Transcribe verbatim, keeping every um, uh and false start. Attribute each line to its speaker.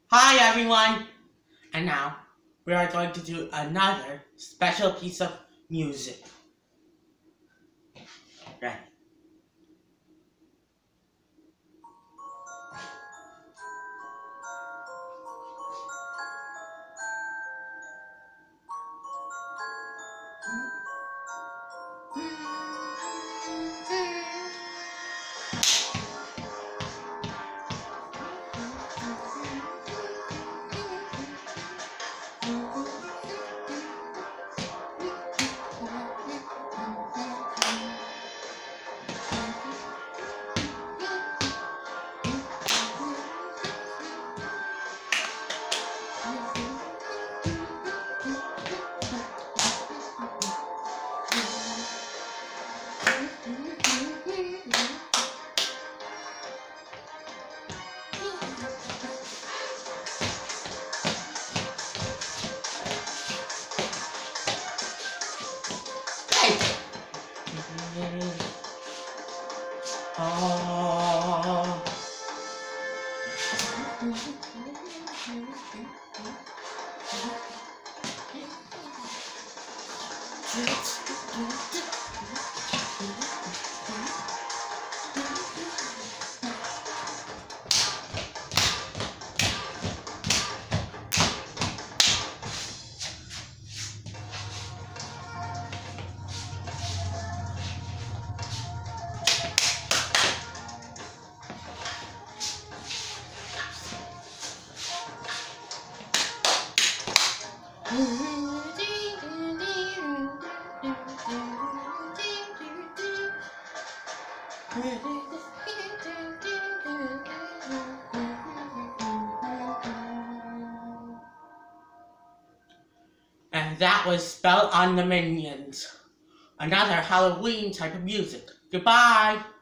Speaker 1: Hi everyone! And now we are going to do another special piece of music. Ready? Oh. And that was Spell on the Minions. Another Halloween type of music. Goodbye!